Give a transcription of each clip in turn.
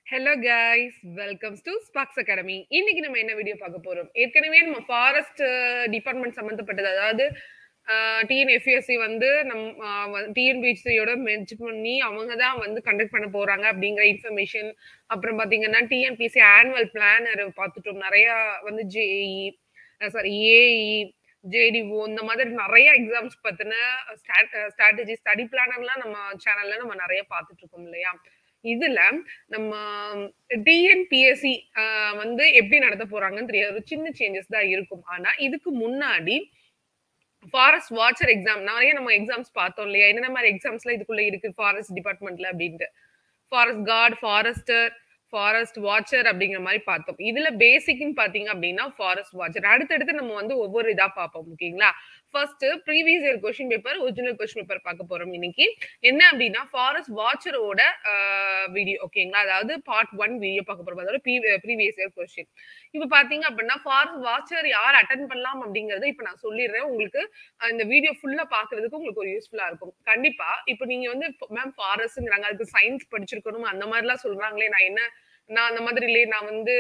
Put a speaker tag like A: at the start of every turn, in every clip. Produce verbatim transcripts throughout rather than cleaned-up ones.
A: Hello guys, welcomes to Sparks academy. இன்னைக்கு நம்ம என்ன வீடியோ பார்க்க போறோம்? ஏற்கனவே நம்ம ஃபாரஸ்ட் டிபார்ட்மெண்ட் சம்பந்தப்பட்டது, அதாவது டிஎன்எஃப்எஸ்சி வந்து நம் டிஎன்பிஎஸ்சியோட மெர்ஜ் பண்ணி அவங்க தான் வந்து கண்டக்ட் பண்ண போறாங்க அப்படிங்கிற இன்ஃபர்மேஷன். அப்புறம் பாத்தீங்கன்னா டிஎன்பிஎஸ்சி ஆனுவல் பிளானர் பார்த்துட்டோம். நிறைய வந்து ஜேஇ சாரி ஏஇ ஜேடிஓ இந்த மாதிரி நிறைய எக்ஸாம்ஸ் பத்தின ஸ்ட்ராட்டஜி ஸ்டடி பிளானர்லாம் நம்ம சேனல்ல நம்ம நிறைய பார்த்துட்டு இருக்கோம் இல்லையா? இதுல நம்ம டிஎன்பிஎஸ்சி வந்து எப்படி நடத்த போறாங்கன்னு தெரியாது, ஒரு சின்ன சேஞ்சஸ் தான் இருக்கும். ஆனா இதுக்கு முன்னாடி ஃபாரஸ்ட் வாட்சர் எக்ஸாம் நிறைய நம்ம எக்ஸாம்ஸ் பார்த்தோம் இல்லையா? என்னென்ன மாதிரி எக்ஸாம்ஸ்லாம் இதுக்குள்ள இருக்கு ஃபாரஸ்ட் டிபார்ட்மெண்ட்ல அப்படின்ட்டு. Forest guard, forester, forest watcher அப்படிங்கிற மாதிரி பார்த்தோம். இதுல பேசிக்னு பாத்தீங்க அப்படின்னா ஃபாரஸ்ட் வாட்சர். அடுத்தடுத்து நம்ம வந்து ஒவ்வொரு இதா பார்ப்போம். ஓகேங்களா? First previous year question paper, original question paper பார்க்க போறோம் இன்னைக்கு. என்ன அப்படின்னா ஃபாரஸ்ட் வாட்சரோட வீடியோ. ஓகேங்களா? அதாவது பார்ட் ஒன் வீடியோ பார்க்க போறோம். அதாவது ப்ரீவியஸ் இயர் கொஸ்டின். இப்ப பாத்தீங்க அப்படின்னா ஃபாரஸ்ட் வாட்சர் யார் அட்டன் பண்ணலாம் அப்படிங்கறத இப்ப நான் சொல்லிடுறேன். உங்களுக்கு இந்த வீடியோ ஃபுல்லா பாக்குறதுக்கு உங்களுக்கு ஒரு யூஸ்ஃபுல்லா இருக்கும். கண்டிப்பா இப்ப நீங்க வந்து மேம் ஃபாரஸ்ட்ங்கிறாங்க, அதுக்கு சயின்ஸ் படிச்சிருக்கணும் அந்த மாதிரி எல்லாம் சொல்றாங்களே, நான் என்ன நான் அந்த மாதிரி இல்லையே, நான் வந்து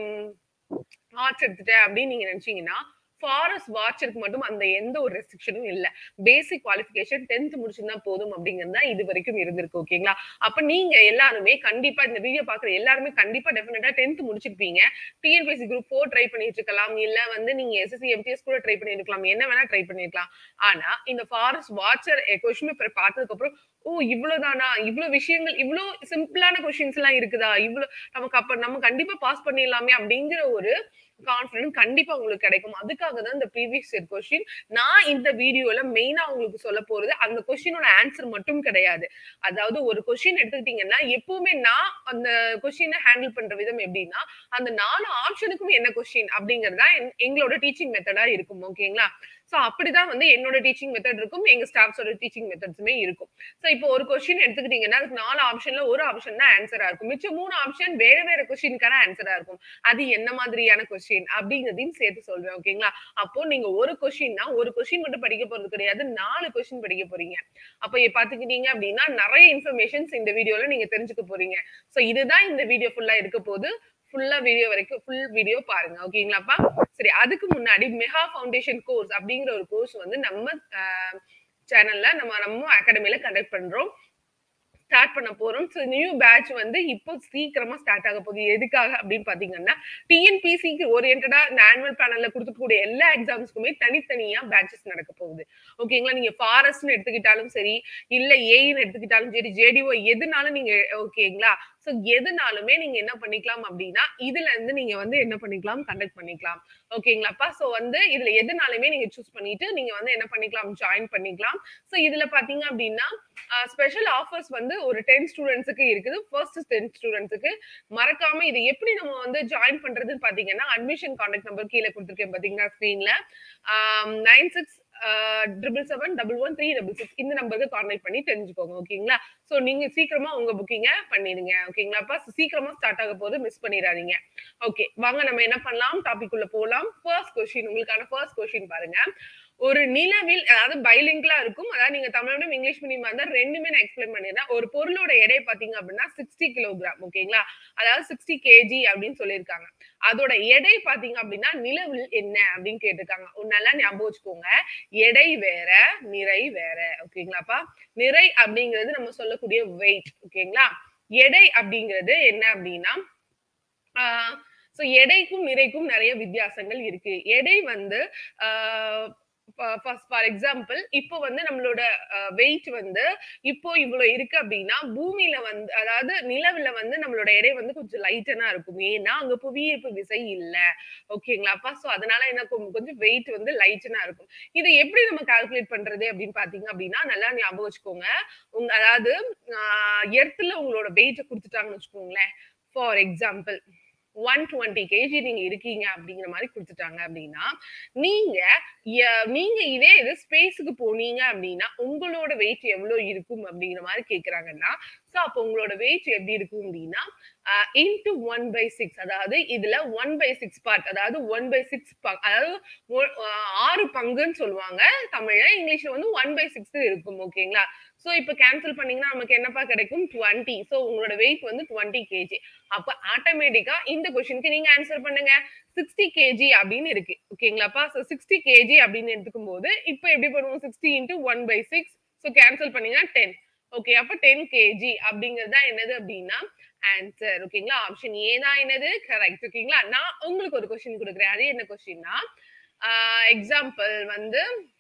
A: ஆர்ட்ஸ் எடுத்துட்டேன் அப்படின்னு நீங்க நினைச்சீங்கன்னா ஃபாரஸ்ட் வாட்சருக்கு மட்டும் அந்த எந்த ஒரு ரெஸ்ட்ரிக்ஷனும் இல்ல. பேசிக் குவாலிஃபிகேஷன் டென்த் முடிச்சிருந்தா போதும் அப்படிங்கிறது தான் இது வரைக்கும் இருந்திருக்கு. ஓகேங்களா? அப்ப நீங்க எல்லாருமே கண்டிப்பா இந்த வீடியோ பாக்குற எல்லாருமே கண்டிப்பா டெஃபினட்டா டென்த் முடிச்சிருப்பீங்க. டிஎன்பிஎஸ்சி குரூப் ஃபோர் ட்ரை பண்ணிட்டு இருக்கலாம், இல்ல வந்து நீங்க எஸ்எஸ்சி எம்டிஎஸ் கூட ட்ரை பண்ணிருக்கலாம், என்ன வேணா ட்ரை பண்ணிருக்கலாம். ஆனா இந்த ஃபாரஸ்ட் வாட்சர் கொஸ்டின் பேப்பர் பார்த்ததுக்கு அப்புறம் ஓ இவ்வளவுதானா, இவ்வளவு விஷயங்கள், இவ்வளவு சிம்பிளான கொஸ்டின்ஸ் எல்லாம் இருக்குதா, இவ்வளவு நமக்கு அப்ப நம்ம கண்டிப்பா பாஸ் பண்ணிடலாமே அப்படிங்கிற ஒரு கான்ஃபிடன்ஸ் கண்டிப்பா உங்களுக்கு கிடைக்கும். அதுக்காக தான் இந்த ப்ரீவியஸ் இயர் கொஸ்டின் நான் இந்த வீடியோல மெயினா உங்களுக்கு சொல்ல போறது. அந்த கொஸ்டினோட ஆன்சர் மட்டும் கிடையாது. அதாவது ஒரு கொஸ்டின் எடுத்துக்கிட்டீங்கன்னா எப்பவுமே நான் அந்த கொஸ்டினை ஹேண்டில் பண்ற விதம் எப்படின்னா, அந்த நாலு ஆப்ஷனுக்கும் என்ன கொஸ்டின் அப்படிங்கறதா எங்களோட டீச்சிங் மெத்தடா இருக்கும். ஓகேங்களா? சோ அப்படிதான் வந்து என்னோட டீச்சிங் மெத்தட் இருக்கும், எங்க ஸ்டாஃப்ஸோட டீச்சிங் மெத்தட்ஸுமே இருக்கும். சோ இப்போ ஒரு கொஸ்டின் எடுத்துக்கிட்டீங்கன்னா அதுக்கு நாலு ஆப்ஷன்ல ஒரு ஆப்ஷன் தான் ஆன்சரா இருக்கும், மிச்சம் மூணு ஆப்ஷன் வேற வேற கொஸ்டினுக்கான ஆன்சரா இருக்கும். அது என்ன மாதிரியான கொஸ்டின் அப்படிங்கிறதையும் சேர்த்து சொல்றேன். ஓகேங்களா? அப்போ நீங்க ஒரு கொஸ்டின்னா ஒரு கொஸ்டின் மட்டும் படிக்க போறது கிடையாது, நாலு கொஸ்டின் படிக்க போறீங்க. அப்ப பாத்துக்கிட்டீங்க அப்படின்னா நிறைய இன்ஃபர்மேஷன்ஸ் இந்த வீடியோல நீங்க தெரிஞ்சுக்க போறீங்க. சோ இதுதான் இந்த வீடியோ ஃபுல்லா இருக்க போது. ஃபுல்லா வீடியோ வரைக்கும் ஃபுல் வீடியோ பாருங்க. ஓகேங்களாப்பா? சரி, அதுக்கு முன்னாடி மெகா ஃபவுண்டேஷன் கோர்ஸ் அப்படிங்கிற ஒரு கோர்ஸ் வந்து நம்ம சேனல்ல நம்ம நம்ம அகாடமில கண்டக்ட் பண்றோம், ஸ்டார்ட் பண்ண போறோம். ஸோ நியூ பேட்ச் வந்து இப்போ சீக்கிரமா ஸ்டார்ட் ஆக போகுது. எதுக்காக அப்படின்னு பாத்தீங்கன்னா டிஎன்பிசிக்கு ஓரியன்டா இந்த ஆனுவல் பிளானர்ல கொடுக்கக்கூடிய எல்லா எக்ஸாம்ஸ்க்குமே தனித்தனியா பேட்சஸ் நடக்க போகுது. ஓகேங்களா? நீங்க ஃபாரஸ்ட்னு எடுத்துக்கிட்டாலும் சரி, இல்ல ஏன்னு எடுத்துக்கிட்டாலும் சரி, ஜேடிஓ எதுனாலும் நீங்க ஓகேங்களா? சோ எதுனாலுமே நீங்க என்ன பண்ணிக்கலாம் அப்படின்னா இதுல இருந்து நீங்க வந்து என்ன பண்ணிக்கலாம், கண்டக்ட் பண்ணிக்கலாம். ஓகேங்களாப்பா? சோ வந்து இதுல எதுனாலுமே நீங்க சூஸ் பண்ணிட்டு நீங்க வந்து என்ன பண்ணிக்கலாம், ஜாயின் பண்ணிக்கலாம். சோ இதுல பாத்தீங்க அப்படின்னா ஸ்பெஷல் ஆஃபர்ஸ் வந்து ஒரு டென் ஸ்டூடெண்ட்ஸுக்கு இருக்குது. ஃபர்ஸ்ட் டென் ஸ்டூடெண்ட்ஸுக்கு மறக்காம இது எப்படி நம்ம வந்து ஜாயின் பண்றதுன்னு பாத்தீங்கன்னா அட்மிஷன் கான்டாக்ட் நம்பர் கீழே கொடுத்துருக்கேன் பாத்தீங்கன்னா ஸ்கிரீன்ல, nine six triple seven double one three double six இந்த நம்பருக்கு கான்டாக்ட் பண்ணி தெரிஞ்சுக்கோங்க. ஓகேங்களா? சோ நீங்க சீக்கிரமா உங்க புக்கிங்க பண்ணிடுங்க. ஓகேங்களாப்பா? சீக்கிரமா ஸ்டார்ட் ஆக போது, மிஸ் பண்ணிடாதீங்க. ஓகே, வாங்க நம்ம என்ன பண்ணலாம், டாபிக் உள்ள போலாம். ஃபர்ஸ்ட் கொஸ்டின், உங்களுக்கான ஃபர்ஸ்ட் கொஸ்டின் பாருங்க. ஒரு நிலவில், அதாவது பைலிங்கலா இருக்கும், அதாவது நீங்க தமிழ் மீடியம் இங்கிலீஷ் மீடியமா இருந்தா ரெண்டுமே நான் எக்ஸ்பிளைன் பண்ணிடுறேன். ஒரு பொருளோட எடை பாத்தீங்க அப்படின்னா சிக்ஸ்டி கிலோகிராம். ஓகேங்களா? அதாவது சிக்ஸ்டி கேஜி அப்படின்னு சொல்லியிருக்காங்க. அதோட எடை பாத்தீங்க அப்படின்னா நிலவில் என்ன அப்படின்னு கேட்டிருக்காங்க. நல்லா ஞாபகம் வச்சுக்கோங்க, எடை வேற, நிறை வேற. ஓகேங்களாப்பா? நிறை அப்படிங்கிறது நம்ம சொல்லக்கூடிய வெயிட். ஓகேங்களா? எடை அப்படிங்கிறது என்ன அப்படின்னா ஆஹ் சோ எடைக்கும் நிறைக்கும் நிறைய வித்தியாசங்கள் இருக்கு. எடை வந்து ஆஹ் ஃபார் எக்ஸாம்பிள் இப்போ வந்து நம்மளோட வெயிட் வந்து இப்போ இவ்வளவு இருக்கு அப்படின்னா பூமியில வந்து, அதாவது நிலவுல வந்து நம்மளோட எடை வந்து கொஞ்சம் லைட்டனா இருக்கும். ஏன்னா அங்க புவியீர்ப்பு விசை இல்ல. ஓகேங்களாப்பா? சோ அதனால என்ன கொஞ்சம் வெயிட் வந்து லைட்டனா இருக்கும். இதை எப்படி நம்ம கால்குலேட் பண்றது அப்படின்னு பாத்தீங்க அப்படின்னா நல்லா ஞாபகம் வச்சுக்கோங்க. உங்க அதாவது எர்த்ல உங்களோட வெயிட்ட கொடுத்துட்டாங்கன்னு வச்சுக்கோங்களேன். For example one twenty KG நீங்க இருக்கீங்க அப்படிங்கிற மாதிரி கொடுத்துட்டாங்க அப்படின்னா நீங்க நீங்க இதே இது ஸ்பேஸுக்கு போனீங்க அப்படின்னா உங்களோட வெயிட் எவ்வளவு இருக்கும் அப்படிங்கிற மாதிரி கேக்குறாங்கன்னா, சோ அப்போ உங்களோட வெயிட் எப்படி இருக்கும் அப்படின்னா இன்டு ஒன் பை சிக்ஸ், அதாவது இதுல ஒன் பை சிக்ஸ் பார்ட், அதாவது ஒன் பை சிக்ஸ் அதாவது ஆறு பங்குன்னு சொல்லுவாங்க தமிழ்ல, இங்கிலீஷ்ல வந்து ஒன் பை சிக்ஸ் இருக்கும். ஓகேங்களா? சோ இப்ப கேன்சல் பண்ணீங்கன்னா நமக்கு என்னப்பா கிடைக்கும் டுவெண்ட்டி. சோ உங்களோட வெயிட் வந்து டுவெண்ட்டி கேஜி. அப்ப ஆட்டோமேட்டிக்கா இந்த கொஸ்டினுக்கு நீங்க ஆன்சர் பண்ணுங்க. சிக்ஸ்டி கேஜி அப்படின்னு இருக்கு ஓகேங்களாப்பா. சோ சிக்ஸ்டி கேஜி அப்படின்னு எடுத்துக்கும் போது இப்ப எப்படி பண்ணுவோம் sixty into one by six. So cancel பண்ணீங்கன்னா டென். ஓகே அப்ப டென் கேஜி அப்படிங்கிறது தான் என்னது அப்படின்னா ஆன்சர் ஓகேங்களா. ஆப்ஷன் ஏ தான் என்னது கரெக்ட் ஓகேங்களா. நான் உங்களுக்கு ஒரு கொஸ்டின் கொடுக்குறேன். அது என்ன கொஸ்டின்னா எக்ஸாம்பிள் வந்து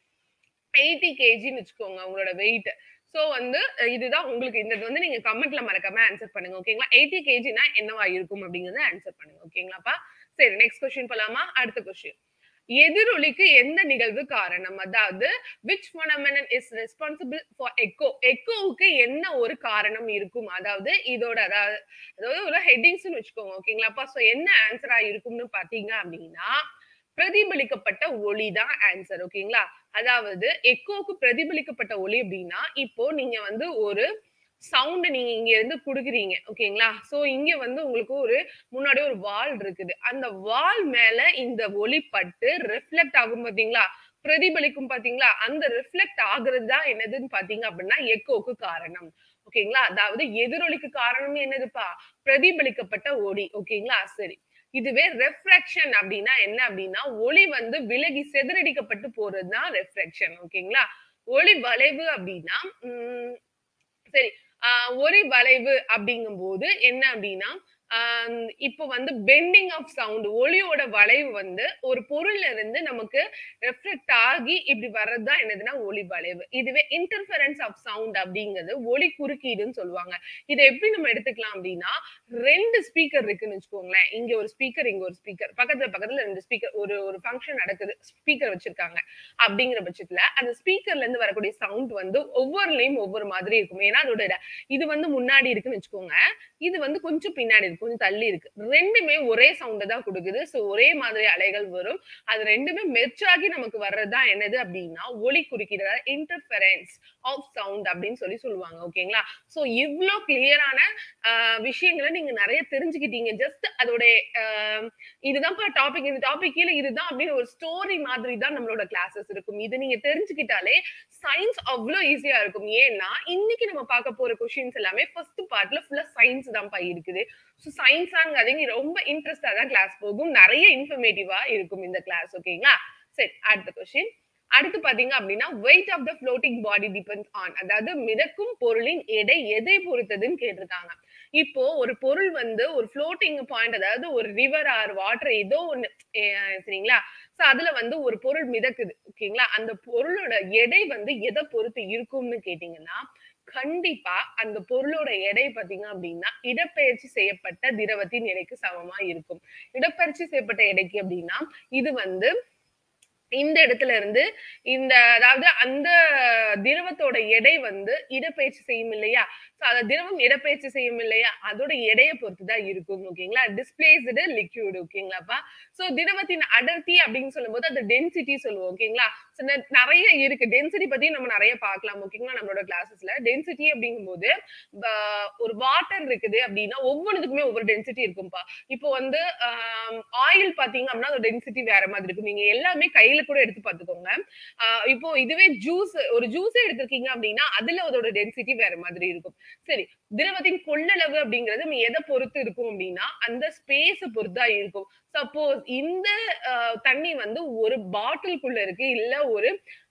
A: எயிட்டி கேஜின்னு வச்சுக்கோங்க உங்களோட வெயிட். சோ வந்து இதுதான் உங்களுக்கு இந்த வந்து நீங்க கமெண்ட்ல மறக்காம ஆன்சர் பண்ணுங்க ஓகேங்களா. எயிட்டி கேஜினா என்னவா இருக்கும் அப்படிங்கறத ஆன்சர் பண்ணுங்க ஓகேங்களாப்பா. சரி நெக்ஸ்ட் கொஸ்டின் போலாமா. அடுத்த கொஸ்டின் எதிரொலிக்கு எந்த நிகழ்வு காரணம், அதாவது which phenomenon is responsible for echo. எக்கோவுக்கு என்ன ஒரு காரணம் இருக்கும், அதாவது இதோட அதாவது அதாவது ஒரு ஹெட்டிங்ஸ் வச்சுக்கோங்க ஓகேங்களாப்பா. சோ என்ன ஆன்சரா இருக்கும்னு பாத்தீங்க அப்படின்னா பிரதிபலிக்கப்பட்ட ஒளி தான் ஆன்சர் ஓகேங்களா. அதாவது எக்கோவுக்கு பிரதிபலிக்கப்பட்ட ஒளி அப்படின்னா இப்போ நீங்க வந்து ஒரு சவுண்ட் நீங்க இங்க இருந்து குடுக்குறீங்க ஓகேங்களா. சோ இங்க வந்து உங்களுக்கு ஒரு முன்னாடி ஒரு வால் இருக்குது. அந்த வால் மேல இந்த ஒளி பட்டு ரிஃப்ளெக்ட் ஆகும் பாத்தீங்களா, பிரதிபலிக்கும் பாத்தீங்களா, அந்த ரிஃப்ளெக்ட் ஆகுறது தான் என்னதுன்னு பாத்தீங்க அப்படின்னா எக்கோக்கு காரணம் ஓகேங்களா. அதாவது எதிரொலிக்கு காரணம் என்னதுப்பா பிரதிபலிக்கப்பட்ட ஒளி ஓகேங்களா. சரி இதுவே ரெஃப்ராக்ஷன் அப்படின்னா என்ன அப்படின்னா ஒளி வந்து விலகி செதறடிக்கப்பட்டு போறதுதான் ரெஃப்ராக்ஷன் ஓகேங்களா. ஒளி வளைவு அப்படின்னா உம் சரி ஆஹ் ஒளி வளைவு அப்படிங்கும் போது என்ன அப்படின்னா ஆஹ் இப்போ வந்து பெண்டிங் ஆஃப் சவுண்ட் ஒளியோட வளைவு வந்து ஒரு பொருள்ல இருந்து நமக்கு ரெஃப்ளெக்ட் ஆகி இப்படி வர்றதுதான் என்னதுன்னா ஒளி வளைவு. இதுவே இன்டர்ஃபரன்ஸ் ஆஃப் சவுண்ட் அப்படிங்கிறது ஒளி குறுக்கீடுன்னு சொல்லுவாங்க. இதை எப்படி நம்ம எடுத்துக்கலாம் அப்படின்னா ரெண்டு ஸ்பீக்கர் இருக்குன்னு வச்சுக்கோங்களேன். இங்க ஒரு ஸ்பீக்கர் இங்க ஒரு ஸ்பீக்கர் பக்கத்துல பக்கத்துல ரெண்டு ஸ்பீக்கர் ஒரு ஒரு ஃபங்க்ஷன் நடக்குது ஸ்பீக்கர் வச்சிருக்காங்க அப்படிங்கிற பட்சத்துல அந்த ஸ்பீக்கர்ல இருந்து வரக்கூடிய சவுண்ட் வந்து ஒவ்வொருலயும் ஒவ்வொரு மாதிரி இருக்கும். ஏன்னா அதோட இது வந்து முன்னாடி இருக்குன்னு வச்சுக்கோங்க, இது வந்து கொஞ்சம் பின்னாடி இருக்கு கொஞ்சம் தள்ளி இருக்கு. ரெண்டுமே ஒரே சவுண்ட் தான் கொடுக்குது. சோ ஒரே மாதிரி அலைகள் வரும். அது ரெண்டுமே மெர்ஜ் ஆகி நமக்கு வர்றதுதான் என்னது அப்படின்னா ஒளி குறுக்கீடு இன்டர்ஃபரன்ஸ் ஆஃப் சவுண்ட் அப்படின்னு சொல்லி சொல்லுவாங்க ஓகேங்களா. சோ இவ்வளவு கிளியரான விஷயங்களை நீங்க நிறைய தெரிஞ்சுக்கிட்டீங்க. ஜஸ்ட் அதோட இதுதான் டாபிக் இந்த டாபிக் கீழே இதுதான் அப்படின்னு ஒரு ஸ்டோரி மாதிரி தான் நம்மளோட கிளாஸஸ் இருக்கும். இது நீங்க தெரிஞ்சுக்கிட்டாலே சயின்ஸ் அவ்வளவு ஈஸியா இருக்கும். ஏன்னா இன்னைக்கு நம்ம பார்க்க போற கொஸ்டின்ஸ் எல்லாமே ஃபர்ஸ்ட் பார்ட்ல ஃபுல்லா சயின்ஸ் தான் இருக்குது. சோ சயின்ஸாங்கிறதுங்க ரொம்ப இன்ட்ரெஸ்டா தான் கிளாஸ் போகும். நிறைய இன்ஃபர்மேட்டிவா இருக்கும் இந்த கிளாஸ் ஓகேங்களா. சரி அடுத்த கொஸ்டின். அடுத்து பாத்தீங்க அப்படின்னா weight of the floating body depends on, அதாவது மிதக்கும் பொருளின் எடை எதை பொறுத்ததுன்னு கேட்டிருக்காங்க. இப்போ ஒரு பொருள் வந்து ஒரு ஃப்ளோட்டிங் பாயிண்ட் அதாவது ஒரு ரிவர் ஆர் வாட்டர் ஏதோ ஒண்ணு சரிங்களா. சோ அதுல வந்து ஒரு பொருள் மிதக்குது ஓகேங்களா. அந்த பொருளோட எடை வந்து எதை பொறுத்து இருக்கும்னு கேட்டீங்கன்னா கண்டிப்பா அந்த பொருளோட எடை பாத்தீங்க அப்படின்னா இடப்பெயர்ச்சி செய்யப்பட்ட திரவத்தின் எடைக்கு சமமா இருக்கும். இடப்பெயர்ச்சி செய்யப்பட்ட எடைக்கு அப்படின்னா இது வந்து இந்த இடத்துல இருந்து இந்த அதாவது அந்த திரவத்தோட எடை வந்து இடப்பெயர்ச்சி செய்யும் இல்லையா. சோ அந்த திரவம் இடப்பெயர்ச்சி செய்யும் இல்லையா அதோட எடையை பொறுத்துதான் இருக்கும் ஓகேங்களா. Displaced liquid ஓகேங்களாப்பா. சோ திரவத்தின் அடர்த்தி அப்படின்னு சொல்லும் போது அது டென்சிட்டி சொல்லுவோம் ஓகேங்களா. நிறைய இருக்கு டென்சிட்டி பத்தி நம்ம நிறைய பார்க்கலாம் ஓகேங்களா நம்மளோட கிளாஸஸ்ல. டென்சிட்டி அப்படிங்கும் போது ஒரு வாட்டர் இருக்குது அப்படின்னா ஒவ்வொன்றுக்குமே ஒவ்வொரு டென்சிட்டி இருக்கும்பா. இப்போ வந்து ஆயில் பாத்தீங்க அப்படின்னா அதோட டென்சிட்டி வேற மாதிரி இருக்கும். நீங்க எல்லாமே கையில கூட எடுத்து பாத்துக்கோங்க. இப்போ இதுவே ஜூஸ் ஒரு ஜூஸே எடுத்திருக்கீங்க அப்படின்னா அதுல அதோட டென்சிட்டி வேற மாதிரி இருக்கும். சரி திரவத்தின் கொள்ளளவு அப்படிங்கிறது நம்ம எதை பொறுத்து இருக்கும் அப்படின்னா அந்த ஸ்பேஸ் பொறுத்தா இருக்கும். சப்போஸ் இந்த தண்ணி வந்து ஒரு பாட்டிலுக்குள்ள இருக்கு இல்ல ஒரு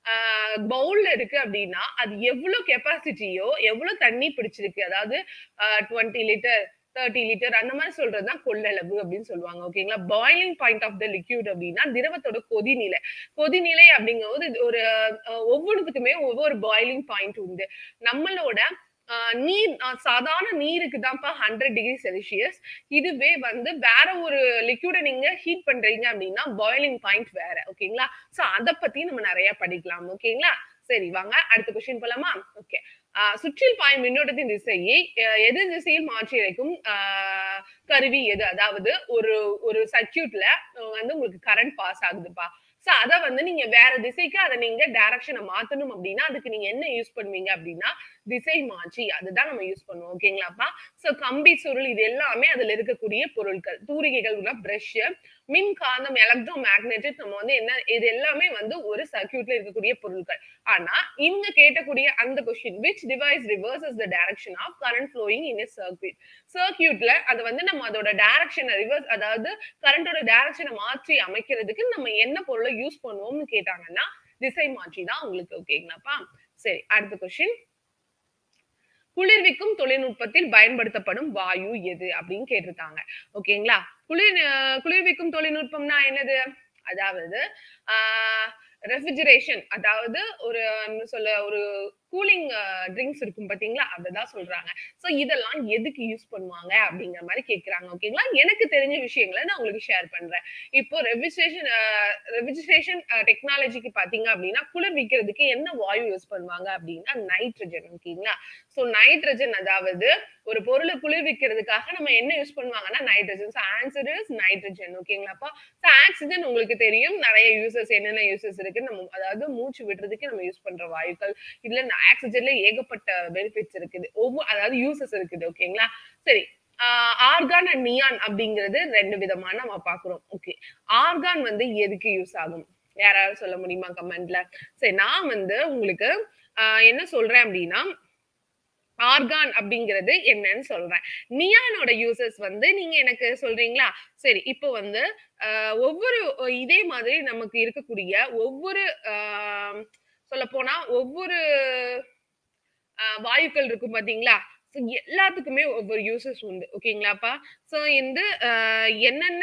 A: பவுல்ல இருக்கு அப்படின்னா அது எவ்வளவு கெப்பாசிட்டியோ எவ்வளவு தண்ணி பிடிச்சிருக்கு அதாவது டுவெண்ட்டி லிட்டர் தேர்ட்டி லிட்டர் அந்த மாதிரி சொல்றதுதான் கொள்ளளவு அப்படின்னு சொல்லுவாங்க ஓகேங்களா. Boiling point of the liquid அப்படின்னா திரவத்தோட கொதிநிலை. கொதிநிலை அப்படிங்கும்போது ஒரு ஒவ்வொன்றுக்குமே ஒவ்வொரு பாயிலிங் பாயிண்ட் உண்டு. நம்மளோட நீர் சாதாரண நீருக்கு தான்ப்பா ஹண்ட்ரட் டிகிரி செல்சியஸ். இதுவே வந்து வேற ஒரு லிக்யூட நீங்க ஹீட் பண்றீங்க அப்படின்னா பாயிலிங் பாயிண்ட் வேற ஓகேங்களா. சோ அத பத்தி நம்ம நிறைய படிக்கலாம் ஓகேங்களா. சரி வாங்க அடுத்த கொஸ்டின் போலாமா. ஓகே சுற்றில் பாயும் மின்னோட்டத்தின் திசையை எதிர் திசையில் மாற்றி அழைக்கும் கருவி எது, அதாவது ஒரு ஒரு சர்க்கியூட்ல வந்து உங்களுக்கு கரண்ட் பாஸ் ஆகுதுப்பா. சோ அத வந்து நீங்க வேற திசைக்கு அத நீங்க டைரக்ஷனை மாத்தணும் அப்படின்னா அதுக்கு நீங்க என்ன யூஸ் பண்ணுவீங்க அப்படின்னா திசை மாற்றி அதுதான் நம்ம யூஸ் பண்ணுவோம். ஓகேங்களாப்பா? சோ கம்பி சுருள் இது எல்லாமே அதுல இருக்கக்கூடிய பொருட்கள். தூரிகைகள் பிரஷ், மின்காந்தம் எலக்ட்ரோ மேக்னெட்டிக் நம்ம வந்து என்ன இது எல்லாமே வந்து ஒரு சர்க்யூட்ல இருக்கக்கூடிய பொருட்கள். ஆனா இங்க கேட்டக்கூடிய அந்த question which device reverses the direction of current flowing in a circuit. சர்க்யூட்ல அது வந்து நம்ம அதோட டைரக்ஷனை ரிவர்ஸ் அதாவது கரண்டோட டைரக்ஷனை மாற்றி அமைக்கிறதுக்கு நம்ம என்ன பொருளை யூஸ் பண்ணுவோம்னு கேட்டாங்கன்னா திசை மாற்றி தான் உங்களுக்கு. ஓகேங்களாப்பா? சரி, அடுத்த கொஸ்டின். குளிர்விக்கும் தொழில்நுட்பத்தில் பயன்படுத்தப்படும் வாயு எது அப்படின்னு கேட்டிருக்காங்க. ஓகேங்களா? குளிர் குளிர்விக்கும் தொழில்நுட்பம்னா என்னது? அதாவது ஆஹ் ரெஃப்ரிஜரேஷன், அதாவது ஒரு சொல்ல ஒரு கூலிங் ட்ரிங்க்ஸ் இருக்கும் பாத்தீங்களா, அததான் சொல்றாங்க. சோ இதெல்லாம் எதுக்கு யூஸ் பண்ணுவாங்க அப்படிங்கிற மாதிரி கேக்குறாங்க. ஓகேங்களா? எனக்கு தெரிஞ்ச விஷயங்களை நான் உங்களுக்கு ஷேர் பண்றேன். இப்போ ரெஃப்ரிஜரேஷன் ரெஃப்ரிஜரேஷன் டெக்னாலஜிக்கு பாத்தீங்க அப்படின்னா குளிர்விக்கிறதுக்கு என்ன வாயு யூஸ் பண்ணுவாங்க அப்படின்னா நைட்ரஜன். ஓகேங்களா? சோ நைட்ரஜன், அதாவது ஒரு பொருளை குளிர்விக்கிறதுக்காக நம்ம என்ன யூஸ் பண்ணுவாங்கன்னா nitrogen. So answer is nitrogen. ஓகேங்களாப்பா? சோ ஆக்சிஜன் உங்களுக்கு தெரியும் நிறைய யூசஸ் என்னென்ன யூசஸ் இருக்கு. நம்ம அதாவது மூச்சு விடுறதுக்கு நம்ம யூஸ் பண்ற வாயுக்கள். இதுல ஆக்சிஜன்ல ஏகப்பட்ட பெனிஃபிட்ஸ் இருக்குது, ஒவ்வொரு அதாவது யூசஸ் இருக்குது. ஓகேங்களா? சரி, ஆர்கான் அண்ட் நியான் அப்படிங்கிறது ரெண்டு விதமா நம்ம பாக்குறோம். ஓகே, ஆர்கான் வந்து எதுக்கு யூஸ் ஆகும் யாராவது சொல்ல முடியுமா கமெண்ட்ல? சரி, நான் வந்து உங்களுக்கு என்ன சொல்றேன் அப்படின்னா ஆர்கான் அப்படிங்கிறது என்னன்னு சொல்றேன். நியானோட யூசஸ் வந்து நீங்க எனக்கு சொல்றீங்களா? சரி, இப்போ வந்து ஒவ்வொரு இதே மாதிரி நமக்கு இருக்கக்கூடிய ஒவ்வொரு சொல்ல போனா ஒவ்வொரு வாயுக்கள் இருக்கும் பாத்தீங்களா, எல்லாத்துக்குமே ஒவ்வொரு யூசஸ் உண்டு. ஓகேங்களாப்பா? சோ இந்த என்னென்ன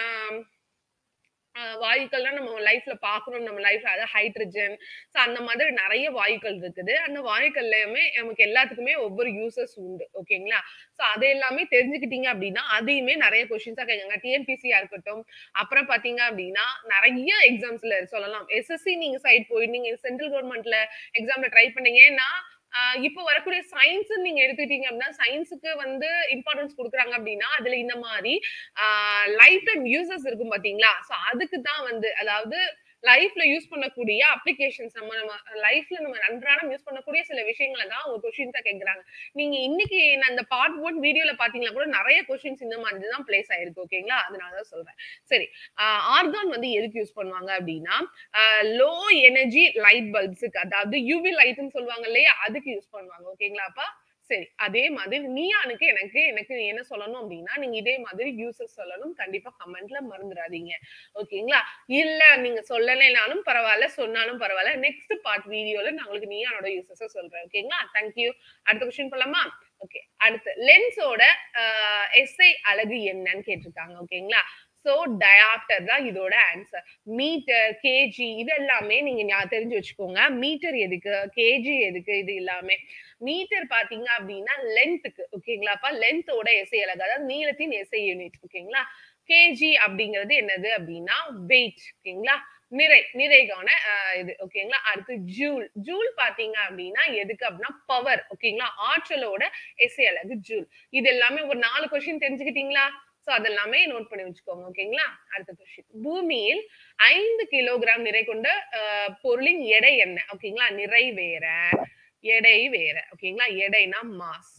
A: வாயுக்கள்லாம் நம்ம லைஃப்ல பாக்குறோம், நம்ம லைஃப்ல அதாவது ஹைட்ரஜன், சோ அந்த மாதிரி நிறைய வாயுக்கள் இருக்குது. அந்த வாயுக்கள்லயுமே நமக்கு எல்லாத்துக்குமே ஒவ்வொரு யூசஸ் உண்டு. ஓகேங்களா? சோ அதை எல்லாமே தெரிஞ்சுக்கிட்டீங்க அப்படின்னா அதையுமே நிறைய கொஸ்டின்ஸா கேட்காங்க. டிஎன்பிசியா இருக்கட்டும், அப்புறம் பாத்தீங்க அப்படின்னா நிறைய எக்ஸாம்ஸ்ல சொல்லலாம். எஸ்எஸ்சி நீங்க சைட் போயிருந்தீங்க, சென்ட்ரல் கவர்மெண்ட்ல எக்ஸாம்ல ட்ரை பண்ணீங்கன்னா இப்போ வரக்கூடிய சயின்ஸ் நீங்க எடுத்துக்கிட்டீங்க அப்படின்னா சயின்ஸுக்கு வந்து இம்பார்ட்டன்ஸ் கொடுக்குறாங்க அப்படின்னா அதுல இந்த மாதிரி லைஃப் டைம் யூசஸ் இருக்கும் பாத்தீங்களா, சோ அதுக்கு தான் வந்து அதாவது லைஃப்ல யூஸ் பண்ணக்கூடிய அப்ளிகேஷன்ஸ் நம்ம நம்ம லைஃப்ல நம்ம அன்றாடம் யூஸ் பண்ணக்கூடிய சில விஷயங்களை தான் ஒரு கொஸ்டின்ஸா கேட்கறாங்க. நீங்க இன்னைக்கு நான் அந்த பார்ட் ஒன் வீடியோல பாத்தீங்கன்னா கூட நிறைய கொஸ்டின்ஸ் இந்த மாதிரி தான் பிளேஸ் ஆயிருக்கு. ஓகேங்களா? அதனாலதான் சொல்றேன். சரி, ஆர்கான் வந்து எதுக்கு யூஸ் பண்ணுவாங்க அப்படின்னா லோ எனர்ஜி லைட் பல்ப்ஸுக்கு, அதாவது யூவி லைட்னு சொல்லுவாங்க இல்லையா, அதுக்கு யூஸ் பண்ணுவாங்க. ஓகேங்களாப்பா? சரி, அதே மாதிரி நியானுக்கு எனக்கு எனக்கு என்ன சொல்லணும் அப்படின்னா நீங்க இதே மாதிரி யூசஸ் சொல்லணும். கண்டிப்பா கமெண்ட்ல மறந்துடாதீங்க. ஓகேங்களா? இல்ல நீங்க சொல்லலைனாலும் பரவாயில்ல, சொன்னாலும் பரவாயில்ல, நெக்ஸ்ட் பார்ட் வீடியோல நான் உங்களுக்கு நியானோட யூசஸ் சொல்றேன். ஓகேங்களா? தேங்க்யூ. அடுத்த கொஸ்டின் போலாமா? ஓகே, அடுத்து லென்ஸோட எஸ்ஐ அலகு என்னன்னு கேட்டிருக்காங்க. ஓகேங்களா? சோ டயாப்டர் தான் இதோட ஆன்சர். மீட்டர், கேஜி இது எல்லாமே நீங்க தெரிஞ்சு வச்சுக்கோங்க. மீட்டர் எதுக்கு, கேஜி எதுக்கு, இது எல்லாமே. மீட்டர் பாத்தீங்க அப்படின்னா லென்த்துக்கு. ஓகேங்களாப்பா? லென்த்தோட எஸ்ஐ அலகு, அதாவது நீளத்தின் எஸ்ஐ யூனிட். ஓகேங்களா? கேஜி அப்படிங்கிறது என்னது அப்படின்னா வெயிட். ஓகேங்களா? நிறை, நிறைகான இது. ஓகேங்களா? அடுத்து ஜூல். ஜூல் பாத்தீங்க அப்படின்னா எதுக்கு அப்படின்னா பவர். ஓகேங்களா? ஆற்றலோட எஸ்ஐ அலகு ஜூல். இது எல்லாமே ஒரு நாலு கொஸ்டின் தெரிஞ்சுக்கிட்டீங்களா? சோ அதெல்லாமே நோட் பண்ணி வச்சுக்கோங்க. ஓகேங்களா? அடுத்த கொஸ்டின். பூமியில் ஐந்து கிலோகிராம் நிறை கொண்ட பொருளின் எடை என்ன? ஓகேங்களா? நிறை வேற, எடை வேற. ஓகேங்களா? எடைனா மாஸ்,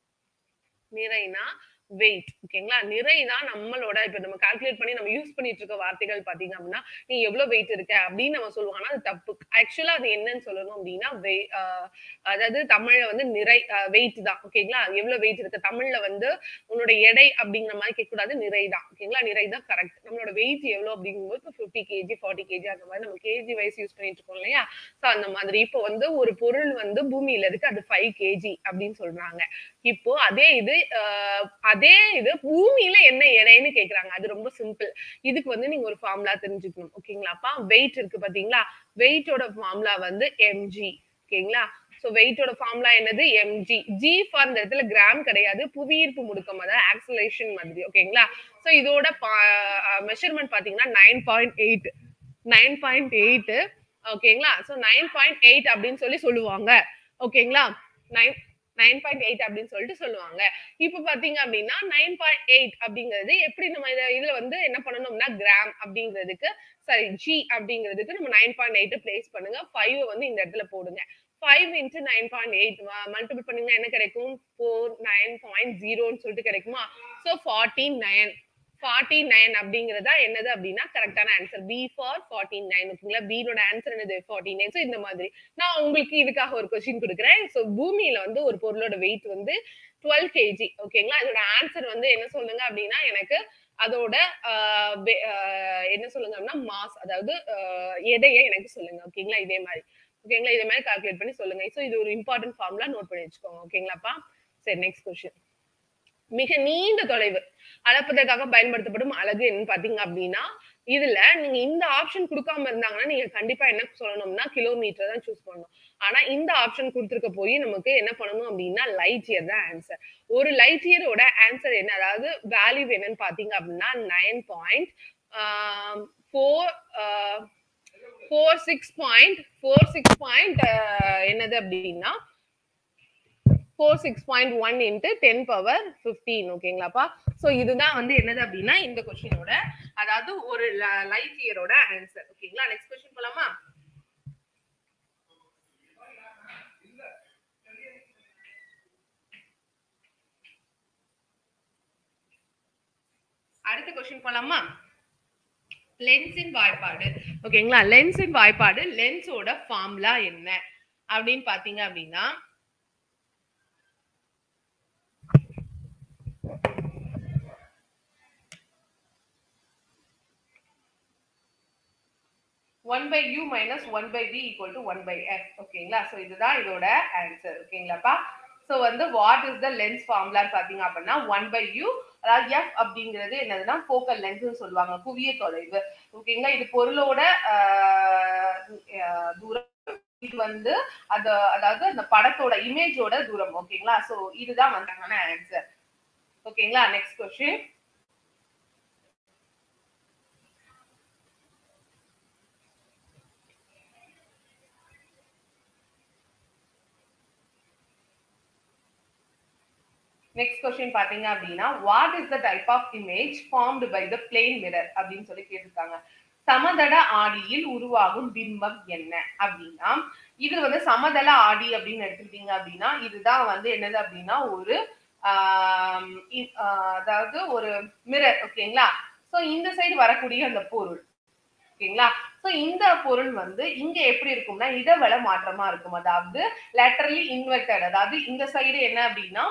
A: நிறைனா வெயிட். ஓகேங்களா? நிறைதான் நம்மளோட இப்ப நம்ம கால்குலேட் பண்ணி நம்ம யூஸ் பண்ணிட்டு இருக்க வார்த்தைகள் பாத்தீங்க அப்படின்னா நீ எவ்வளவு வெயிட் இருக்க அப்படின்னு நம்ம சொல்லுவாங்க. அது தப்பு. ஆக்சுவலா அது என்னன்னு சொல்லணும் அப்படின்னா அதாவது தமிழ்ல வந்து நிறை வெயிட் தான். ஓகேங்களா? எவ்வளவு வெயிட் இருக்கு தமிழ்ல வந்து உன்னோட எடை அப்படிங்கிற மாதிரி கேட்க கூடாது, நிறைதான். ஓகேங்களா? நிறைதான் கரெக்ட். நம்மளோட வெயிட் எவ்வளவு அப்படிங்கும்போது இப்போ பிப்டி கேஜி ஃபார்ட்டி கேஜி அந்த மாதிரி நம்ம கேஜி வைஸ் யூஸ் பண்ணிட்டு இருக்கோம் இல்லையா? சோ அந்த மாதிரி இப்போ வந்து ஒரு பொருள் வந்து பூமியில இருக்கு, அது ஃபைவ் கேஜி அப்படின்னு சொல்றாங்க. இப்போ அதே இது அதே இது பூமியில என்ன எடைன்னு கேக்குறாங்க. அது ரொம்ப சிம்பிள். இதுக்கு வந்து நீங்க ஒரு ஃபார்முலா தெரிஞ்சுக்கணும். ஓகேங்களாப்பா? வெயிட் இருக்கு பாத்தீங்களா, வெயிட்டோட ஃபார்முலா வந்து எம்ஜி. ஓகேங்களா? சோ வெயிட்டோட ஃபார்முலா என்னது? எம்ஜி. ஜி ஃபார் இந்த இடத்துல கிராம் கிடையாது, புவியீர்ப்பு முடுக்கம், அதாவது ஆக்சலரேஷன் மாதிரி. ஓகேங்களா? சோ இதோட மெஷர்மெண்ட் பாத்தீங்கன்னா nine point eight nine point eight ஓகேங்களா? சோ நைன் பாயிண்ட் எயிட் அப்படின்னு சொல்லி சொல்லுவாங்க. ஓகேங்களா? நைன் நைன் பாயிண்ட் எயிட் அப்படின்னு சொல்லிட்டு சொல்லுவாங்க. இப்ப பாத்தீங்க அப்படின்னா நைன் பாயிண்ட் எயிட் அப்படிங்கிறது எப்படி நம்ம இதுல வந்து என்ன பண்ணணும்னா கிராம் அப்படிங்கிறதுக்கு சாரி ஜி அப்படிங்கிறதுக்கு நம்ம நைன் பாயிண்ட் எயிட் பிளேஸ் பண்ணுங்க. ஃபைவ் வந்து இந்த இடத்துல போடுங்க. Five into nine point eight multiple பண்ணீங்கன்னா என்ன கிடைக்கும்? ஃபோர் நைன் பாயிண்ட் ஜீரோன்னு சொல்லிட்டு கிடைக்குமா? So forty nine forty nine அப்படிங்கிறதா என்னது அப்படின்னா கரெக்டான answer. B for forty nine ஓகேங்களா. பீனோட ஆன்சர் என்னது? Forty nine. ஸோ இந்த மாதிரி நான் உங்களுக்கு இதுக்காக ஒரு கொஸ்டின் கொடுக்குறேன். ஸோ பூமியில வந்து ஒரு பொருளோட வெயிட் வந்து டுவெல் கேஜி ஓகேங்களா. இதோட ஆன்சர் வந்து என்ன சொல்லுங்க அப்படின்னா எனக்கு அதோட என்ன சொல்லுங்க அப்படின்னா மாஸ், அதாவது எடையை எனக்கு சொல்லுங்க ஓகேங்களா. இதே மாதிரி ஓகேங்களா, இதே மாதிரி கால்குலேட் பண்ணி சொல்லுங்க. ஸோ இது ஒரு இம்பார்ட்டன்ட் ஃபார்முலா நோட் பண்ணி வச்சுக்கோங்க ஓகேங்களாப்பா. சரி, நெக்ஸ்ட் கொஸ்டின். மிக நீண்ட தொலைவு அளப்பதற்காக பயன்படுத்தப்படும் அலகு என்னன்னு பாத்தீங்க அப்படின்னா இதுல நீங்க இந்த ஆப்ஷன் கொடுக்காம இருந்தாங்கன்னா நீங்க கண்டிப்பா என்ன சொல்லணும்னா கிலோமீட்டர் தான் சூஸ் பண்ணணும். ஆனா இந்த ஆப்ஷன் கொடுத்துருக்க போய் நமக்கு என்ன பண்ணணும் அப்படின்னா லைட் இயர் தான் ஆன்சர். ஒரு லைட் இயரோட ஆன்சர் என்ன, அதாவது வேல்யூ என்னன்னு பாத்தீங்க அப்படின்னா nine point four four six point four six point என்னது அப்படின்னா four six point one into ten power fifteen ஓகேங்களாப்பா. ஸோ இதுதான் வந்து என்னது அப்படின்னா இந்த கொஸ்டினோட, அதாவது ஒரு லைட் இயரோட ஆன்சர் ஓகேங்களா. நெக்ஸ்ட் கொஸ்டின் போலாமா? அடுத்த கொஸ்டின் போலாமா? லென்ஸின் வாய்ப்பாடு ஓகேங்களா. லென்ஸின் வாய்ப்பாடு லென்ஸோட ஃபார்முலா என்ன அப்படின்னு பாத்தீங்க அப்படின்னா one by u minus one by v equal to one by f ஓகேங்களா. சோ இதுதான் இதோட ஆன்சர் ஓகேங்களாப்பா. சோ வந்து what is the lens formula பாத்தீங்க அப்படின்னா one by u, அதாவது f அப்படிங்கிறது என்னதுன்னா ஃபோக்கல் லென்ஸ் சொல்லுவாங்க, குவிய தொலைவு ஓகேங்களா. இது பொருளோட தூரம், இது வந்து அது அதாவது அந்த படத்தோட இமேஜோட தூரம் ஓகேங்களா. சோ இதுதான் வந்தாங்கன்னா ஆன்சர் ஓகேங்களா. Next question. நெக்ஸ்ட் கொஸ்டின் பாத்தீங்க அப்படின்னா what is the type of image formed by the plane mirror அப்படின்னு சொல்லி கேட்டிருக்காங்க. சமதள ஆடியில் உருவாகும் பிம்பம் என்ன அப்படின்னா இது வந்து சமதள ஆடி அப்படின்னு எடுத்துக்கிட்டீங்க அப்படின்னா இதுதான் வந்து என்னது அப்படின்னா ஒரு ஆஹ் அதாவது ஒரு மிரர் ஓகேங்களா. சோ இந்த சைடு வரக்கூடிய அந்த பொருள் ஓகேங்களா. சோ இந்த பொருள் வந்து இங்க எப்படி இருக்கும்னா இடவள மாற்றமா இருக்கும், அதாவது லேட்டரலி இன்வெர்டட், அதாவது இந்த சைடு என்ன அப்படின்னா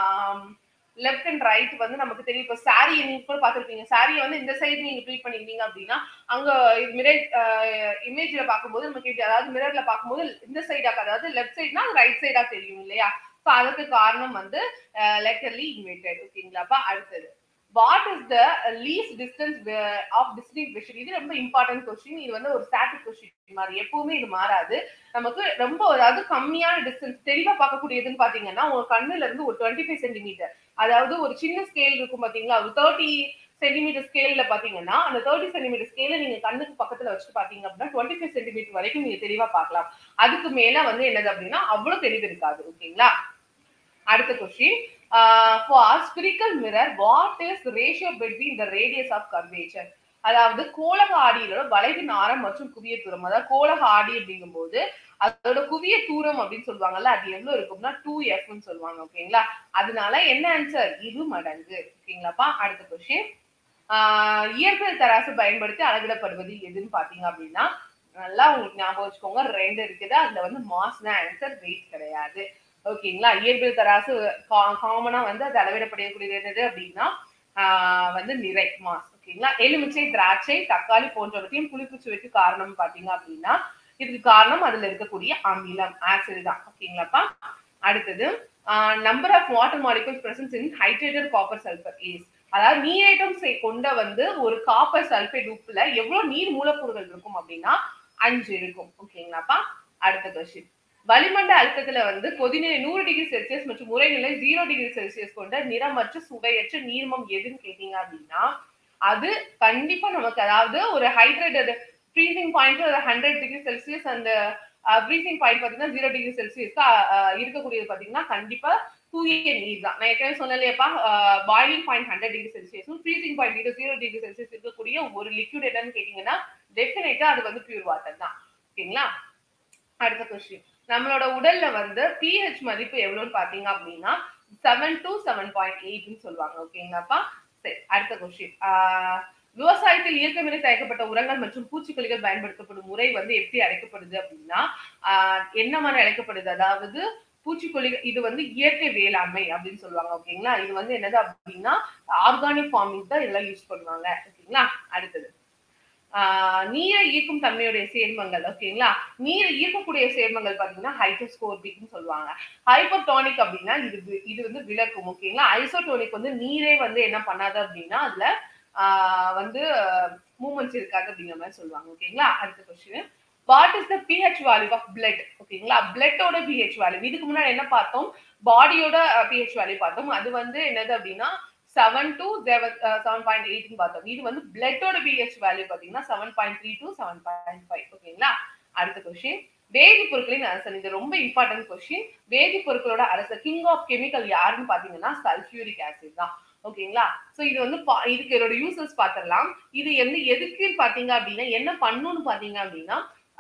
A: லெஃப்ட் அண்ட் ரைட் வந்து நமக்கு தெரியும். இப்போ சாரி நீங்க கூட பார்த்துருப்பீங்க, சாரியை வந்து இந்த சைடு நீங்க ப்ளீட் பண்ணிருந்தீங்க அப்படின்னா அங்க மிரர் இமேஜ்ல பார்க்கும்போது நமக்கு அதாவது மிரர்ல பார்க்கும்போது இந்த சைடா, அதாவது லெஃப்ட் சைட்னா ரைட் சைடா தெரியும் இல்லையா. ஸோ அதுக்கு காரணம் வந்து லேட்டரலி இன்வெர்டட் ஓகேங்களாப்பா. அடுத்தது what is the least distance of distinct vision. இது ரொம்ப இம்பார்ட்டன்ட் கொஸ்டின். இது வந்து ஒரு ஸ்டாட்டிக் கொஸ்டின் மாதிரி, எப்பவுமே இது மாறாது. நமக்கு ரொம்ப அதாவது கம்மியான டிஸ்டன்ஸ் தெளிவா பார்க்கக்கூடியதுன்னு பாத்தீங்கன்னா உங்க கண்ணுல இருந்து ஒரு டுவெண்ட்டி ஃபைவ் சென்டிமீட்டர், அதாவது ஒரு சின்ன ஸ்கேல் இருக்கும் பாத்தீங்களா, ஒரு தேர்ட்டி சென்டிமீட்டர் ஸ்கேல்ல பாத்தீங்கன்னா அந்த தேர்ட்டி சென்டிமீட்டர் ஸ்கேல நீங்க கண்ணுக்கு பக்கத்துல வச்சுட்டு பாத்தீங்க அப்படின்னா டுவெண்ட்டி ஃபைவ் சென்டிமீட்டர் வரைக்கும் நீங்க தெளிவா பார்க்கலாம். அதுக்கு மேல வந்து என்னது அப்படின்னா அவ்வளவு தெளிவு இருக்காது ஓகேங்களா. அடுத்த question. Uh, for spherical mirror, what is the ratio between the radius of curvature? அதாவது கோளக ஆடியோட வளைவின் ஆரம் மற்றும் குவிய தூரம், அதாவது கோளக ஆடி அப்படிங்கும் போது அதோட குவிய தூரம் அப்படின்னு சொல்லுவாங்கல்ல, அது எவ்வளவு இருக்கும்னா டூ எஃப்னு சொல்லுவாங்க ஓகேங்களா. அதனால என்ன ஆன்சர்? இரு மடங்கு ஓகேங்களாப்பா. அடுத்த கொஸ்டின். ஆஹ் இயற்பியல் தராசு பயன்படுத்தி அளவிடப்படுவது எதுன்னு பாத்தீங்க அப்படின்னா நல்லா உங்களுக்கு ஞாபகம் வச்சுக்கோங்க, ரெண்டு இருக்குது. அதுல வந்து மாஸ் தான் ஆன்சர், வெயிட் கிடையாது ஓகேங்களா. இயற்பியல் தராசு காமனா வந்து அது அளவிடப்படக்கூடியது என்னது அப்படின்னா ஆஹ் வந்து நிறை மாஸ் ஓகேங்களா. எலுமிச்சை, திராட்சை, தக்காளி போன்றவற்றையும் புளிப்புச்சு வைக்க காரணம் பாத்தீங்க அப்படின்னா இதுக்கு காரணம் அதுல இருக்கக்கூடிய அமிலம், ஆசிட் தான் ஓகேங்களாப்பா. அடுத்தது number of water molecules presence in hydrated copper sulphur is, அதாவது நீரேற்றம் கொண்ட வந்து ஒரு காப்பர் சல்பேட் உப்புல எவ்வளவு நீர் மூலக்கூறுகள் இருக்கும் அப்படின்னா அஞ்சு இருக்கும் ஓகேங்களாப்பா. அடுத்த கொஸ்டின். வளிமண்ட அழுத்தத்துல வந்து கொதிநிலை நூறு டிகிரி செல்சியஸ் மற்றும் உறைநிலை ஜீரோ டிகிரி செல்சியஸ் கொண்ட நிறமற்ற சுவையற்ற நீர்மம் எதுன்னு கேட்டீங்க அப்படின்னா அது கண்டிப்பா நமக்கு, அதாவது ஒரு hydrated freezing point hundred degree Celsius அந்த ஃப்ரீசிங் பாயிண்ட் பாத்தீங்கன்னா ஜீரோ டிகிரி செல்சியஸ்க்கு இருக்கக்கூடியது பாத்தீங்கன்னா கண்டிப்பா தூய நீர் தான். நான் ஏற்கனவே சொன்னேன்லையப்பா, பாயிலிங் பாயிண்ட் ஹண்ட்ரட் டிகிரி செல்சியஸும் freezing point zero degree Celsius இருக்கக்கூடிய ஒரு லிக்விட் என்னன்னு கேட்டீங்கன்னா டெஃபினட்டா அது வந்து பியூர் வாட்டர் தான். ஓகேங்களா? அடுத்த கொஸ்டின், நம்மளோட உடல்ல வந்து pH மதிப்பு எவ்வளவுன்னு பாத்தீங்க அப்படின்னா செவன் டு செவன் பாயிண்ட் எயிட்னு சொல்லுவாங்க. ஓகேங்களாப்பா? சரி, அடுத்த கொஸ்டின், விவசாயத்தில் இயற்கைமுறை தயாரிக்கப்பட்ட உரங்கள் மற்றும் பூச்சிக்கொல்லிகள் பயன்படுத்தப்படும் முறை வந்து எப்படி அழைக்கப்படுது அப்படின்னா ஆஹ் என்ன மாதிரி அழைக்கப்படுது, அதாவது பூச்சிக்கொல்லிகள், இது வந்து இயற்கை வேளாண்மை அப்படின்னு சொல்லுவாங்க. ஓகேங்களா? இது வந்து என்னது அப்படின்னா ஆர்கானிக் ஃபார்மிங் தான் இதெல்லாம் யூஸ் பண்ணுவாங்க. ஓகேங்களா? அடுத்தது, ஆஹ் நீரை ஈர்க்கும் தன்மையுடைய சேர்மங்கள். ஓகேங்களா? நீரை ஈர்க்கக்கூடிய சேர்மங்கள் பாத்தீங்கன்னா ஹைட்ரோஸ்கோபிக்னு சொல்லுவாங்க. ஹைப்போடோனிக் அப்படின்னா இது இது வந்து விளக்கும். ஓகேங்களா? ஐசோடோனிக் வந்து நீரே வந்து என்ன பண்ணாது அப்படின்னா அதுல ஆஹ் வந்து மூமெண்ட்ஸ் இருக்காது அப்படிங்கிற மாதிரி சொல்லுவாங்க. ஓகேங்களா? அடுத்த question, what is the pH value of blood? ஓகேங்களா? பிளட்டோட pH வேல்யூ, இதுக்கு முன்னாடி என்ன பார்த்தோம், பாடியோட pH வேல்யூ பார்த்தோம். அது வந்து என்னது அப்படின்னா seven to seven point eight பார்த்தோம். இது வந்து பிளட்டோட pH வேல்யூ பாத்தீங்கன்னா seven point three to seven point five. ஓகேங்களா? அடுத்த கொஸ்டின், வேதிப்பொருட்களின் அரசன். இது ரொம்ப இம்பார்ட்டன்ட் கொஸ்டின். வேதிப்பொருட்களோட அரசர், கிங் ஆஃப் கெமிக்கல் யாருன்னு பாத்தீங்கன்னா சல்பியூரிக் ஆசிட் தான். ஓகேங்களா? சோ இது வந்து இதுக்கு இதோட யூசஸ் பாத்திரலாம். இது வந்து எதுக்குன்னு பாத்தீங்க அப்படின்னா என்ன பண்ணுன்னு பாத்தீங்க அப்படின்னா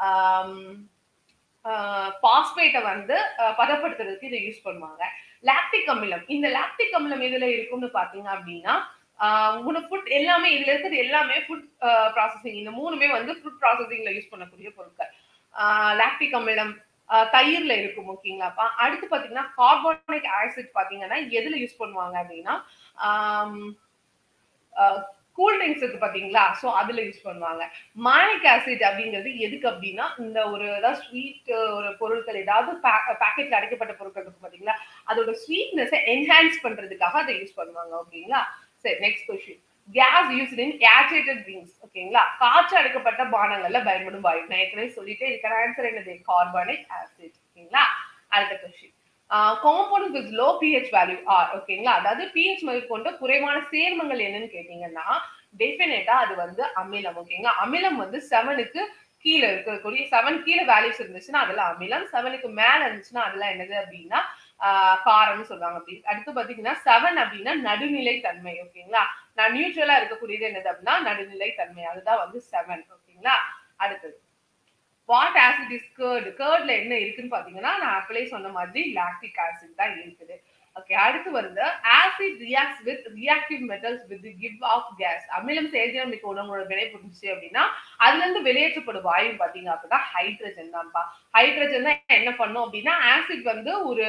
A: பாஸ்பேட்டை வந்து பதப்படுத்துறதுக்கு இதை யூஸ் பண்ணுவாங்க. லாக்டிக் அமிலம், இந்த லாக்டிக் அமிலம் எதுல இருக்கும்னு பாத்தீங்க அப்படின்னா ஃபுட் எல்லாமே, இதுல இருக்கிறது எல்லாமே ஃபுட் ப்ராசஸிங், இந்த மூணுமே வந்து ஃபுட் ப்ராசஸிங்ல யூஸ் பண்ணக்கூடிய பொருட்கள். லாக்டிக் அமிலம் தயிர்ல இருக்கும். ஓகேங்களாப்பா? அடுத்து பாத்தீங்கன்னா கார்பானிக் ஆசிட் பாத்தீங்கன்னா எதுல யூஸ் பண்ணுவாங்க அப்படின்னா கூல் ட்ரிங்க்ஸ் இருக்கு பாத்தீங்களா, சோ அதுல யூஸ் பண்ணுவாங்க. மாலிக் ஆசிட் அப்படிங்கிறது எதுக்கு அப்படின்னா இந்த ஒரு ஏதாவது ஸ்வீட் ஒரு பொருட்கள் ஏதாவது பேக்கெட்ல அடைக்கப்பட்ட பொருட்கள் இருக்கு பாத்தீங்களா, அதோட ஸ்வீட்னஸை என்ஹான்ஸ் பண்றதுக்காக அதை யூஸ் பண்ணுவாங்க. ஓகேங்களா? சரி, next question, gas used in agitated drinks. ஓகேங்களா? காற்று அடைக்கப்பட்ட பானங்கள்ல பயன்படும் வாயு. நான் ஏற்கனவே சொல்லிட்டே இருக்கிற ஆன்சர் என்னது, கார்பானிக் ஆசிட். ஓகேங்களா? அடுத்த question, compound with low pH value are. ஓகேங்களா? அதாவது pH மதிப்பு கொண்ட குறைவான சேர்மங்கள் என்னன்னு கேட்டீங்கன்னா டெஃபினட்டா அது வந்து அமிலம். ஓகேங்களா? அமிலம் வந்து செவனுக்கு கீழே இருக்கக்கூடிய செவன் கீழே வேல்யூஸ் இருந்துச்சுன்னா அதெல்லாம் அமிலம், செவனுக்கு மேல இருந்துச்சுன்னா அதெல்லாம் என்னது அப்படின்னா ஆஹ் காரம்னு சொல்லுவாங்க. அப்படி அடுத்து பாத்தீங்கன்னா செவன் அப்படின்னா நடுநிலை தன்மை. ஓகேங்களா? நான் நியூட்ரலா இருக்கக்கூடியது என்னது அப்படின்னா நடுநிலை தன்மை, அதுதான் வந்து செவன். ஓகேங்களா? அடுத்தது, வாட் ஆசிட் இஸ் கர்ட்? கர்ட்ல என்ன இருக்குன்னு பாத்தீங்கன்னா நான் அப்பளே சொன்ன மாதிரி லாக்டிக் ஆசிட் தான் இருக்குது. ஓகே, அடுத்து வந்து acid reacts with reactive metals with give off gas. அமிலம் செயல்திறன் மிக்க உணவோட வினை புரிஞ்சுச்சு அப்படின்னா அதுல இருந்து வெளியேற்றப்படும் வாயு பாத்தீங்க அப்படின்னா ஹைட்ரஜன் தான்ப்பா. ஹைட்ரஜன் தான் என்ன பண்ணும் அப்படின்னா ஆசிட் வந்து ஒரு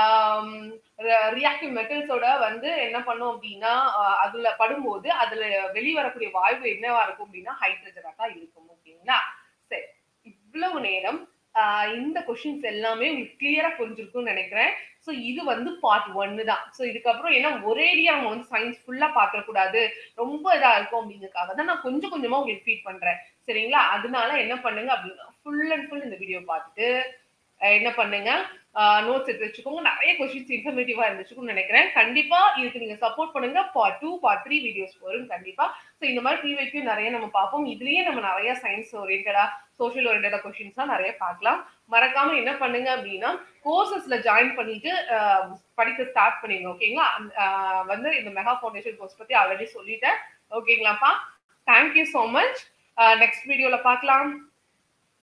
A: ரியாக்டிவ் மெட்டல்ஸோட வந்து என்ன பண்ணும் அப்படின்னா அதுல படும்போது அதுல வெளிவரக்கூடிய வாயு என்னவா இருக்கும் அப்படின்னா ஹைட்ரஜனா தான் இருக்கும். ஓகேங்களா? சரி, இவ்வளவு நேரம் இந்த கொஸ்டின்ஸ் எல்லாமே உங்களுக்கு கிளியரா புரிஞ்சிருக்கும்னு நினைக்கிறேன். சோ இது வந்து பார்ட் ஒன்னு தான். சோ இதுக்கப்புறம் ஏன்னா ஒரேடியா நம்ம வந்து சயின்ஸ் ஃபுல்லா பாத்திர கூடாது, ரொம்ப இதா இருக்கும் அப்படிங்கிறதுக்காக தான் நான் கொஞ்சம் கொஞ்சமா உங்களுக்கு ஃபீட் பண்றேன். சரிங்களா? அதனால என்ன பண்ணுங்க அப்படின்னா ஃபுல் அண்ட் ஃபுல் இந்த வீடியோ பார்த்துட்டு என்ன பண்ணுங்க, நோட்ஸ் எடுத்து வச்சுக்கோங்க. நிறைய கொஸ்டின்ஸ் இன்ஃபர்மேட்டிவா இருந்துச்சுன்னு நினைக்கிறேன். கண்டிப்பா இதுக்கு நீங்க சப்போர்ட் பண்ணுங்க. Part two part three videos வரும் கண்டிப்பா. சோ இந்த மாதிரி ப்ரீவியஸ்லயும் நிறைய நம்ம பார்ப்போம். இதுலயே நம்ம நிறைய சயின்ஸ் ஓரியன்டா சோஷியல் ஓரியன்டா கொஸ்டின்ஸ் எல்லாம் நிறைய பார்க்கலாம். மறக்காம என்ன பண்ணுங்க அப்படின்னா கோர்சஸ்ல ஜாயின் பண்ணிட்டு படிக்க ஸ்டார்ட் பண்ணிடுங்க. ஓகேங்களா? வந்து இந்த மெகா ஃபவுண்டேஷன் கோர்ஸ் பத்தி ஆல்ரெடி சொல்லிட்டேன். ஓகேங்களாப்பா? Thank you so much. நெக்ஸ்ட் வீடியோல பார்க்கலாம்.